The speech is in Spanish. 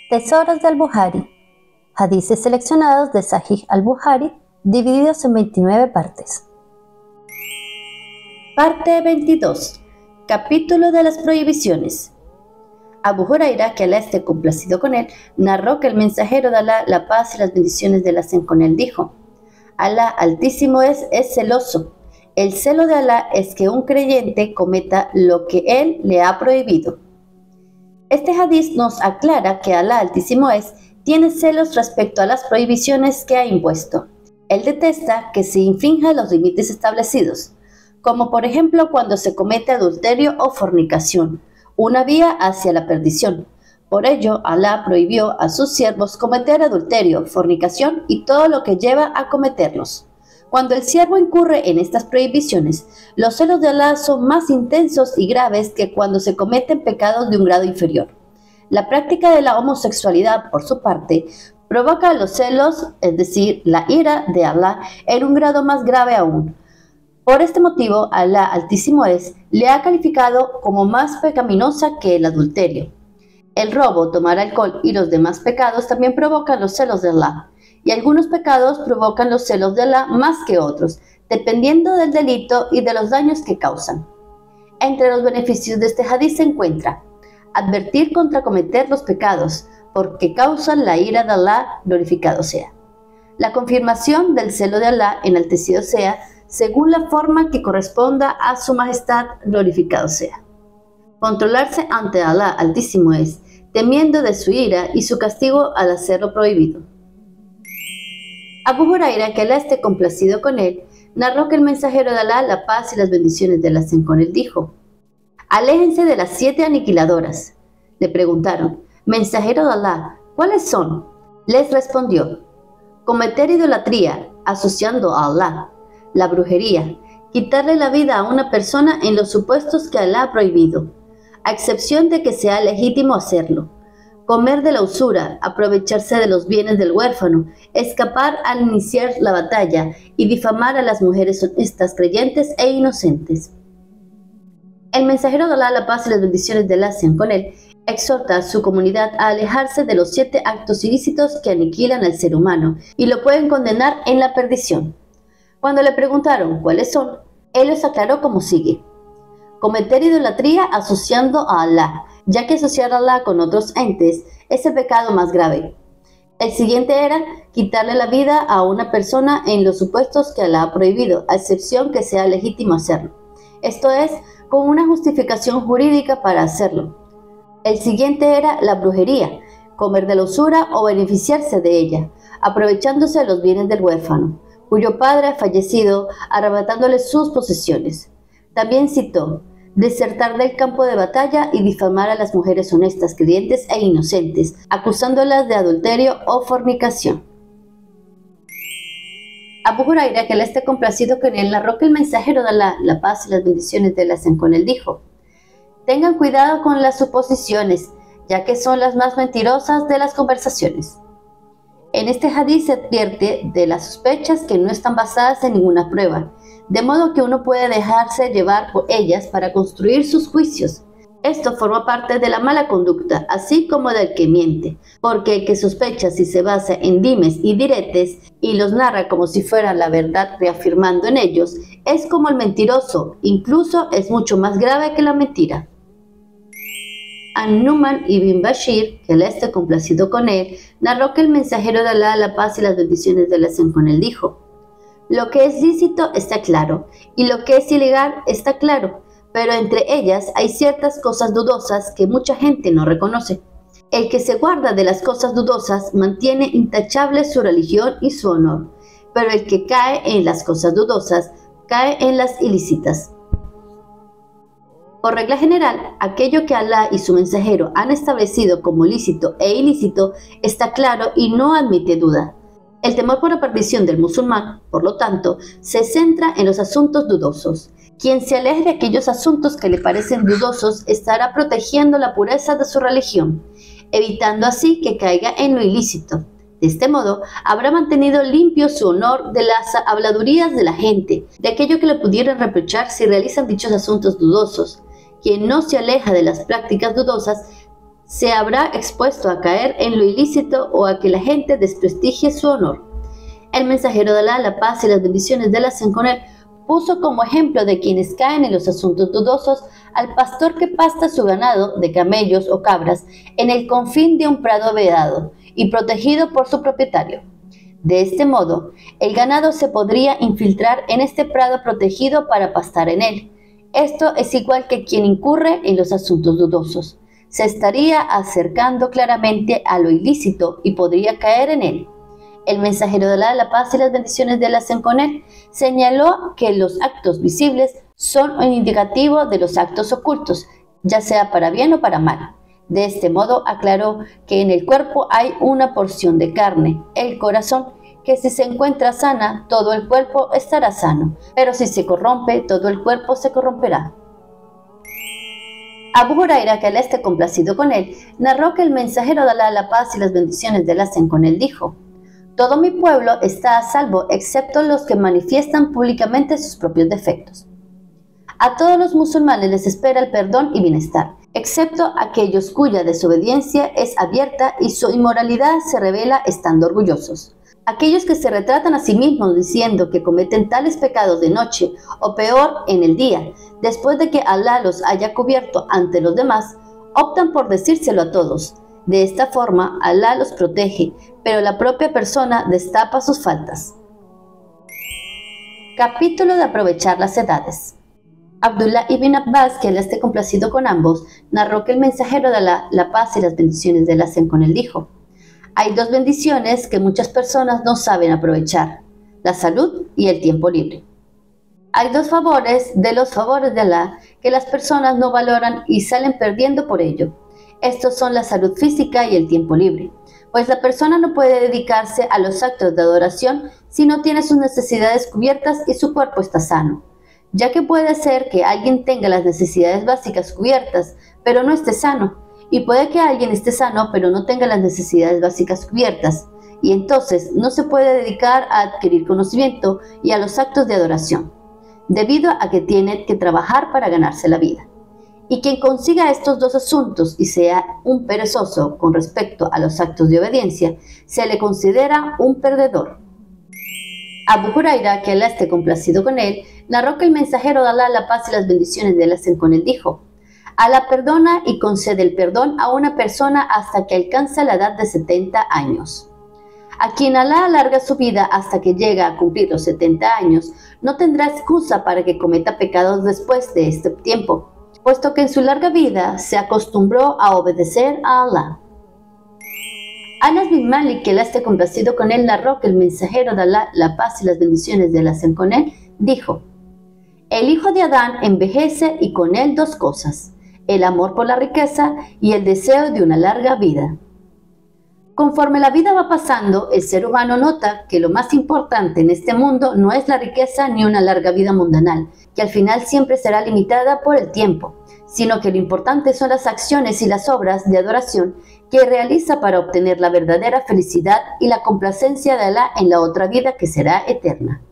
Tesoros de Al-Bukhari. Hadices seleccionados de Sahih al-Bukhari, divididos en 29 partes. Parte 22. Capítulo de las prohibiciones. Abu Huraira, que Alá esté complacido con él, narró que el mensajero de Alá, la paz y las bendiciones de Alá sean con él, dijo: Alá Altísimo es celoso. El celo de Alá es que un creyente cometa lo que él le ha prohibido. Este hadiz nos aclara que Alá Altísimo tiene celos respecto a las prohibiciones que ha impuesto. Él detesta que se infrinjan los límites establecidos, como por ejemplo cuando se comete adulterio o fornicación, una vía hacia la perdición. Por ello, Alá prohibió a sus siervos cometer adulterio, fornicación y todo lo que lleva a cometerlos. Cuando el siervo incurre en estas prohibiciones, los celos de Alá son más intensos y graves que cuando se cometen pecados de un grado inferior. La práctica de la homosexualidad, por su parte, provoca los celos, es decir, la ira de Alá, en un grado más grave aún. Por este motivo, Alá Altísimo le ha calificado como más pecaminosa que el adulterio. El robo, tomar alcohol y los demás pecados también provocan los celos de Alá. Y algunos pecados provocan los celos de Alá más que otros, dependiendo del delito y de los daños que causan. Entre los beneficios de este hadiz se encuentra advertir contra cometer los pecados, porque causan la ira de Alá, glorificado sea. La confirmación del celo de Alá, enaltecido sea, según la forma que corresponda a su majestad, glorificado sea. Controlarse ante Alá Altísimo temiendo de su ira y su castigo al hacerlo prohibido. Abu Huraira, que Alá esté complacido con él, narró que el mensajero de Alá, la paz y las bendiciones de Alá sean con él, dijo: Aléjense de las 7 aniquiladoras. Le preguntaron: Mensajero de Alá, ¿cuáles son? Les respondió: cometer idolatría, asociando a Alá; la brujería, quitarle la vida a una persona en los supuestos que Alá ha prohibido, a excepción de que sea legítimo hacerlo; comer de la usura, aprovecharse de los bienes del huérfano, escapar al iniciar la batalla y difamar a las mujeres honestas, creyentes e inocentes. El mensajero de Alá, la paz y las bendiciones de Alá sean con él, exhorta a su comunidad a alejarse de los 7 actos ilícitos que aniquilan al ser humano y lo pueden condenar en la perdición. Cuando le preguntaron cuáles son, él los aclaró como sigue: cometer idolatría asociando a Alá, ya que asociar a Alá con otros entes es el pecado más grave. El siguiente era quitarle la vida a una persona en los supuestos que Alá ha prohibido, a excepción que sea legítimo hacerlo. Esto es, con una justificación jurídica para hacerlo. El siguiente era la brujería, comer de la usura o beneficiarse de ella, aprovechándose de los bienes del huérfano, cuyo padre ha fallecido, arrebatándole sus posesiones. También citó desertar del campo de batalla y difamar a las mujeres honestas, creyentes e inocentes, acusándolas de adulterio o fornicación. Abu Huraira, que Alá esté complacido con él, narró que el mensajero de Alá, la paz y las bendiciones de Alá sean con él, dijo: tengan cuidado con las suposiciones, ya que son las más mentirosas de las conversaciones. En este hadiz se advierte de las sospechas que no están basadas en ninguna prueba, de modo que uno puede dejarse llevar por ellas para construir sus juicios. Esto forma parte de la mala conducta, así como del que miente, porque el que sospecha si se basa en dimes y diretes y los narra como si fuera la verdad reafirmando en ellos, es como el mentiroso, incluso es mucho más grave que la mentira. An-Numan ibn Bashir, que Alá esté complacido con él, narró que el mensajero de Alá, la paz y las bendiciones de Alá sean con él, dijo: lo que es lícito está claro, y lo que es ilegal está claro, pero entre ellas hay ciertas cosas dudosas que mucha gente no reconoce. El que se guarda de las cosas dudosas mantiene intachable su religión y su honor, pero el que cae en las cosas dudosas cae en las ilícitas. Por regla general, aquello que Alá y su mensajero han establecido como lícito e ilícito está claro y no admite duda. El temor por la perdición del musulmán, por lo tanto, se centra en los asuntos dudosos. Quien se aleje de aquellos asuntos que le parecen dudosos estará protegiendo la pureza de su religión, evitando así que caiga en lo ilícito. De este modo, habrá mantenido limpio su honor de las habladurías de la gente, de aquello que le pudieran reprochar si realizan dichos asuntos dudosos. Quien no se aleja de las prácticas dudosas se habrá expuesto a caer en lo ilícito o a que la gente desprestigie su honor. El mensajero de Alá, la paz y las bendiciones de Alá sean con él, puso como ejemplo de quienes caen en los asuntos dudosos al pastor que pasta su ganado de camellos o cabras en el confín de un prado vedado y protegido por su propietario. De este modo, el ganado se podría infiltrar en este prado protegido para pastar en él. Esto es igual que quien incurre en los asuntos dudosos. Se estaría acercando claramente a lo ilícito y podría caer en él. El mensajero de Alá, la paz y las bendiciones de Alá sean con él, señaló que los actos visibles son un indicativo de los actos ocultos, ya sea para bien o para mal. De este modo aclaró que en el cuerpo hay una porción de carne, el corazón, que si se encuentra sana, todo el cuerpo estará sano, pero si se corrompe, todo el cuerpo se corromperá. Abu Huraira, que Alá esté complacido con él, narró que el mensajero de Alá, la paz y las bendiciones de Alá sean con él, dijo: todo mi pueblo está a salvo, excepto los que manifiestan públicamente sus propios defectos. A todos los musulmanes les espera el perdón y bienestar, excepto aquellos cuya desobediencia es abierta y su inmoralidad se revela estando orgullosos. Aquellos que se retratan a sí mismos diciendo que cometen tales pecados de noche o peor en el día, después de que Alá los haya cubierto ante los demás, optan por decírselo a todos. De esta forma, Alá los protege, pero la propia persona destapa sus faltas. Capítulo de aprovechar las edades. Abdullah ibn Abbas, que Alá esté complacido con ambos, narró que el mensajero de Alá, la paz y las bendiciones de Alá sean con él, dijo: hay dos bendiciones que muchas personas no saben aprovechar: la salud y el tiempo libre. Hay dos favores de los favores de Alá que las personas no valoran y salen perdiendo por ello. Estos son la salud física y el tiempo libre, pues la persona no puede dedicarse a los actos de adoración si no tiene sus necesidades cubiertas y su cuerpo está sano, ya que puede ser que alguien tenga las necesidades básicas cubiertas, pero no esté sano, y puede que alguien esté sano, pero no tenga las necesidades básicas cubiertas, y entonces no se puede dedicar a adquirir conocimiento y a los actos de adoración, debido a que tiene que trabajar para ganarse la vida. Y quien consiga estos dos asuntos y sea un perezoso con respecto a los actos de obediencia, se le considera un perdedor. Abu Huraira, que Alá esté complacido con él, narró que el mensajero de Alá, la paz y las bendiciones de Alá sean con él, dijo: Alá perdona y concede el perdón a una persona hasta que alcanza la edad de 70 años. A quien Alá alarga su vida hasta que llega a cumplir los 70 años, no tendrá excusa para que cometa pecados después de este tiempo, puesto que en su larga vida se acostumbró a obedecer a Alá. Anas bin Malik, que Alá esté complacido con él, narró que el mensajero de Alá, la paz y las bendiciones de Alá sean con él, dijo: el hijo de Adán envejece y con él dos cosas: el amor por la riqueza y el deseo de una larga vida. Conforme la vida va pasando, el ser humano nota que lo más importante en este mundo no es la riqueza ni una larga vida mundanal, que al final siempre será limitada por el tiempo, sino que lo importante son las acciones y las obras de adoración que realiza para obtener la verdadera felicidad y la complacencia de Alá en la otra vida que será eterna.